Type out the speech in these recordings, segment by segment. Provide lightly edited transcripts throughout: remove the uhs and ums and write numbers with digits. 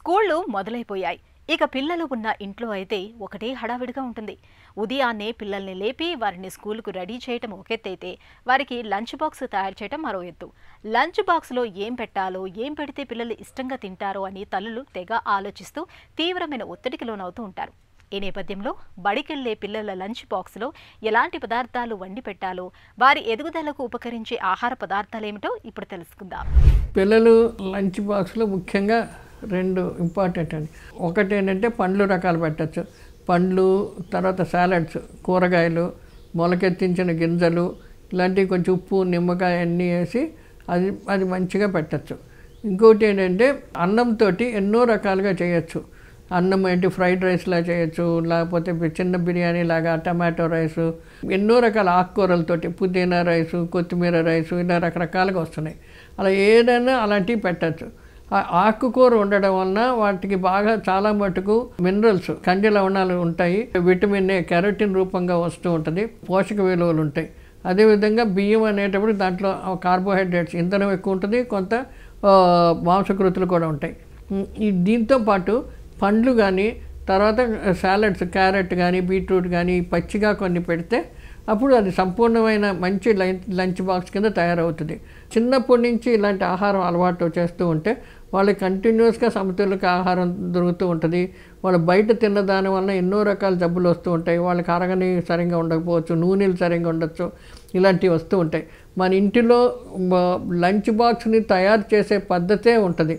స్కూళ్లు మొదలైపోయాయి. ఇక పిల్లలు ఉన్న ఇంట్లో అయితే ఒకటే హడావిడిగా ఉంటుంది. ఉదయాన్నే పిల్లల్ని లేపి వారిని స్కూలుకు రెడీ చేయటం ఒక ఎత్తైతే, వారికి లంచ్ బాక్స్ తయారు చేయటం మరో ఎత్తు. లంచ్ బాక్స్లో ఏం పెట్టాలో, ఏం పెడితే పిల్లలు ఇష్టంగా తింటారో అని తల్లులు తెగ ఆలోచిస్తూ తీవ్రమైన ఒత్తిడికి లోనవుతూ ఉంటారు. ఈ నేపథ్యంలో బడికెళ్లే పిల్లల లంచ్ బాక్స్లో ఎలాంటి పదార్థాలు వండి పెట్టాలో, వారి ఎదుగుదలకు ఉపకరించే ఆహార పదార్థాలేమిటో ఇప్పుడు తెలుసుకుందాం. పిల్లలు లంచ్ బాక్స్లో ముఖ్యంగా రెండు ఇంపార్టెంట్ అండి. ఒకటి ఏంటంటే పండ్లు రకాలు పెట్టచ్చు. పండ్లు, తర్వాత సాలడ్స్, కూరగాయలు, మొలకెత్తించిన గింజలు, ఇలాంటివి కొంచెం ఉప్పు, నిమ్మకాయ అన్నీ వేసి అది మంచిగా పెట్టచ్చు. ఇంకోటి ఏంటంటే అన్నంతో ఎన్నో రకాలుగా చేయొచ్చు. అన్నం ఏంటి ఫ్రైడ్ రైస్లా చేయొచ్చు, లేకపోతే చిన్న బిర్యానీ లాగా టమాటో రైసు, ఎన్నో రకాల ఆకుకూరలతోటి పుదీనా రైసు, కొత్తిమీర రైసు, ఇలా రకరకాలుగా వస్తున్నాయి. అలా ఏదైనా అలాంటివి పెట్టచ్చు. ఆకుకూర ఉండడం వలన వాటికి బాగా చాలా మటుకు మినరల్స్, ఖనిజ లవణాలు ఉంటాయి. విటమిన్ ఏ, కెరోటిన్ రూపంగా వస్తూ ఉంటుంది. పోషక విలువలు ఉంటాయి. అదేవిధంగా బియ్యం అనేటప్పుడు దాంట్లో కార్బోహైడ్రేట్స్, ఇంధనం ఎక్కువ ఉంటుంది, కొంత మాంసకృతులు కూడా ఉంటాయి. దీంతో పాటు పండ్లు కానీ, తర్వాత సాలడ్స్, క్యారెట్ కానీ, బీట్రూట్ కానీ పచ్చిగా కొన్ని పెడితే అప్పుడు అది సంపూర్ణమైన మంచి లంచ్ బాక్స్ కింద తయారవుతుంది. చిన్నప్పటి నుంచి ఇలాంటి ఆహారం అలవాటు చేస్తూ ఉంటే వాళ్ళకి కంటిన్యూస్గా సమతుల్య ఆహారం దొరుకుతూ ఉంటుంది. వాళ్ళు బయట తిన్న దాని వల్ల ఎన్నో రకాల జబ్బులు వస్తూ ఉంటాయి. వాళ్ళకి అరగని సరిగ్గా ఉండకపోవచ్చు, నూనెలు సరిగ్గా ఉండొచ్చు, ఇలాంటివి వస్తూ ఉంటాయి. మన ఇంటిలో లంచ్ బాక్స్ని తయారు చేసే పద్ధతే ఉంటుంది.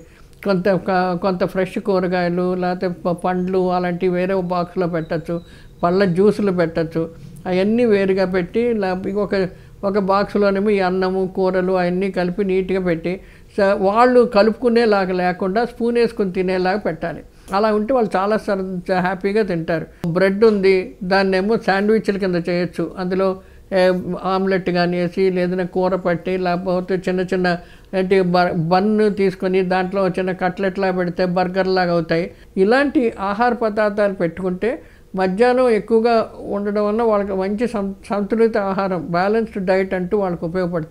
కొంత ఫ్రెష్ కూరగాయలు, లేకపోతే పండ్లు అలాంటివి వేరే బాక్స్లో పెట్టచ్చు. పళ్ళ జ్యూసులు పెట్టచ్చు. అవన్నీ వేరుగా పెట్టి ఒక బాక్స్లోనేమో ఈ అన్నము, కూరలు అవన్నీ కలిపి నీట్గా పెట్టి వాళ్ళు కలుపుకునేలాగా లేకుండా స్పూన్ వేసుకుని తినేలాగా పెట్టాలి. అలా ఉంటే వాళ్ళు చాలా హ్యాపీగా తింటారు. బ్రెడ్ ఉంది, దాన్నేమో శాండ్విచ్ల కింద చేయొచ్చు. అందులో ఆమ్లెట్ కానీ వేసి, లేదన్నా కూర పట్టి, లేకపోతే చిన్న ఏంటి బన్ను తీసుకొని దాంట్లో చిన్న కట్లెట్లా పెడితే బర్గర్లాగా అవుతాయి. ఇలాంటి ఆహార పదార్థాలు పెట్టుకుంటే మధ్యాహ్నం ఎక్కువగా ఉండడం వల్ల వాళ్ళకి మంచి సంతులిత ఆహారం, బ్యాలెన్స్డ్ డైట్ అంటూ వాళ్ళకి ఉపయోగపడుతుంది.